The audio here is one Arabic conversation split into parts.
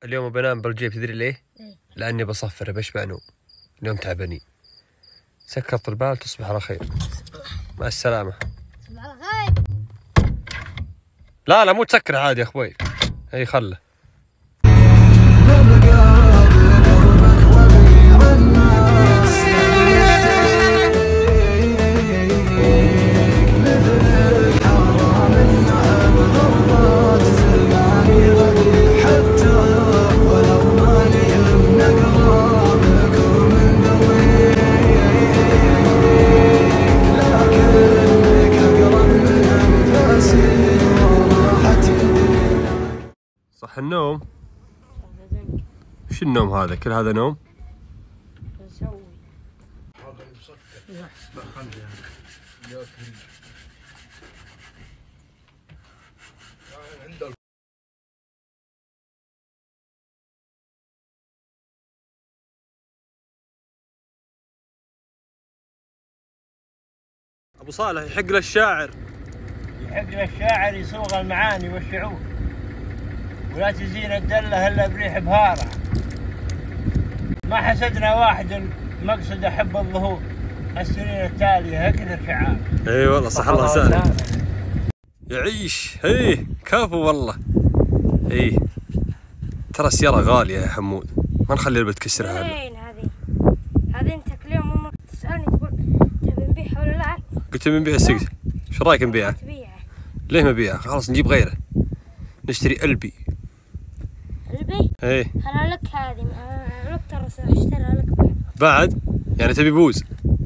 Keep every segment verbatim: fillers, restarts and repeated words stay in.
اليوم بنام بالجيب، تدري ليه؟ ليه؟ لاني بصفر بشبع نوم. اليوم تعبانين. سكرت البال، تصبح على خير. مع السلامة. تصبح على خير. لا لا مو تسكر عادي يا اخوي. هي خله. صح النوم؟ وش النوم هذا؟ كل هذا نوم؟ نسوي ابو صالح يحق له الشاعر. يحق له الشاعر يسوق المعاني والشعور، ولا تزين الدله الا بريح بهاره. ما حسدنا واحد مقصد احب الظهور، السنين التاليه اكثر شعار. اي والله صح الله سالم. يعيش. اي كفو والله. اي ترى السيارة غالية يا حمود، ما نخلي البنت تكسرها. وين هذه؟ هذه انت كل يوم امك تسالني تقول تبي نبيعها ولا لا؟ قلت بنبيع السكس. ايش رايك نبيعه؟ تبيعه. ليه ما نبيعه؟ خلاص نجيب غيره. نشتري البي. البي؟ ايه انا لك هذه لك ترى اشتريها لك بعد. بعد؟ يعني تبي بوز؟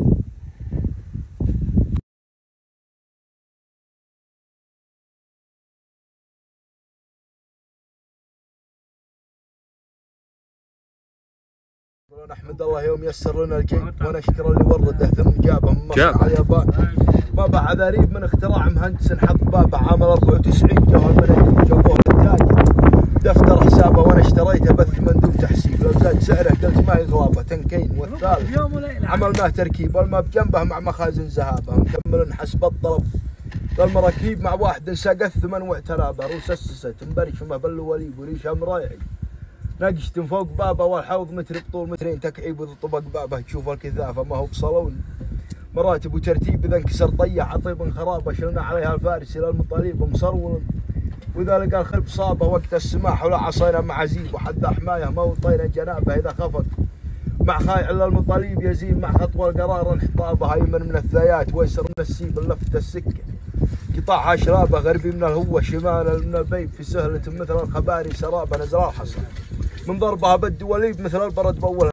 نحمد الله يوم يسر لنا الجيب ونشكر اللي ورده ثم جابه من مصر على اليابان. بابا عذاريب من اختراع مهندس حط بابا عام أربعة وتسعين جوه المناديب جابوه التاجر دفتر حسابه وانا اشتريته بث مندوب تحسيب لو زاد سعره قلت ما هي غلابه تنكين والثالث عملناه تركيب والما بجنبه مع مخازن ذهابه مكمل حسب الطلب المراكيب مع واحد ساق الثمن واعترابه روس اسست مبرشمه بالوليب وريشه مرايعي ناقشت فوق بابه والحوض متر بطول مترين تكعيب وطبق بابه تشوف الكثافه ما هو بصالون مراتب وترتيب اذا انكسر طيح عطيب خرابه شلنا عليها الفارس الى المطاليب مصرول واذا لقى الخرب صابه وقت السماح ولا عصينا معازيب وحد حمايه ما وطينا جنابه اذا خفق مع خايع المطاليب يزيل مع خطوه القرار انحطابه ايمن من الثيات ويسر من السيب لفت السكه قطاعها شرابه غربي من الهوه شمال من البيب في سهله مثل الخباري سرابه نزل الحصى من ضربها بدي وليب مثل البرد باولها.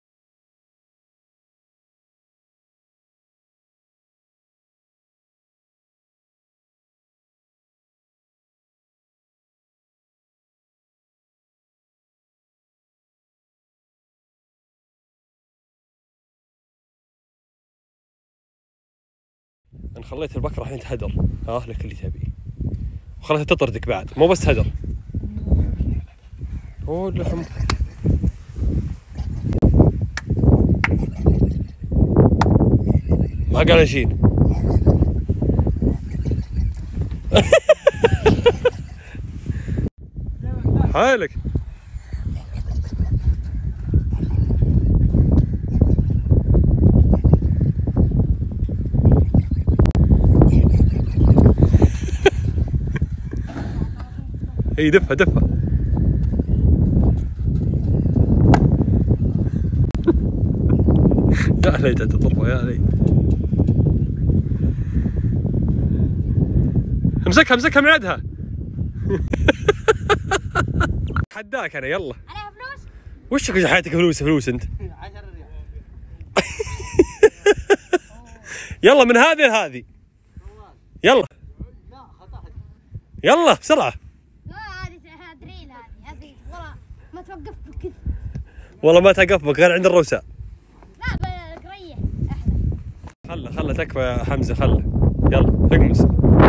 انا خليت البكره الحين تهدر. ها لك اللي تبيه وخليتها تطردك بعد، مو بس تهدر. اوه اللحم. ما قال نشيل. حالك. اي دفها دفها. يا ليت تضربه يا ليت. امسكها امسكها من يدها. حداك انا يلا. عليها فلوس؟ وشك حياتك فلوس فلوس انت. يلا من هذه لهذه. يلا. يلا بسرعة. لا هذه دريل هذه هذه والله ما توقف بكذا. والله ما توقف بك غير عند الروساء. لا بقريه احلى. خله خله تكفى يا حمزة خله. يلا اقمص.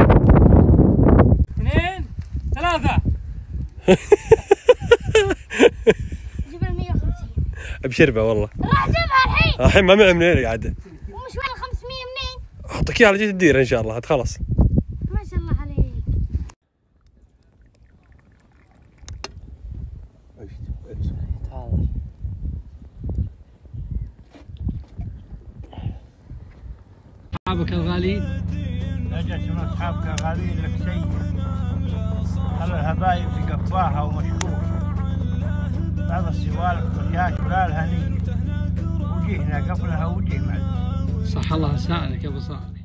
اثنين ثلاثة. جيب ال مية وخمسين. بشربه والله. راح اجيبها الحين. الحين ما معي منين قاعدة. ومش وين ال خمسمية منين؟ اعطيك اياها على جهة الديرة ان شاء الله هتخلص. ما شاء الله عليك. أصحابك الغاليين؟ لجت من أصحابك الغاليين لك سيء. خلى الهبايب تقفاها ومشكوك. بعض السوالف والجاش ولا الهنية. وجهنا قبلها وجه معنا. صح الله لسانك يا أبو صالح.